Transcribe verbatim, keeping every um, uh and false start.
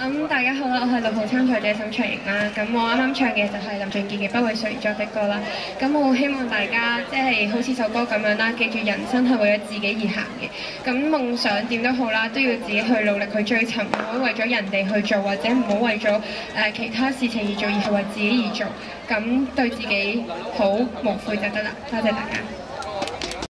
咁大家好啦，我係六號參賽者沈卓瑩啦。咁我啱啱唱嘅就係林俊傑嘅《不為誰而作的歌》啦。咁我好希望大家即係好似首歌咁樣啦，記住人生係為咗自己而行嘅。咁夢想點都好啦，都要自己去努力去追尋，唔好為咗人哋去做，或者唔好為咗誒、呃、其他事情而做，而係為自己而做。咁對自己好無悔就得啦。多謝大家。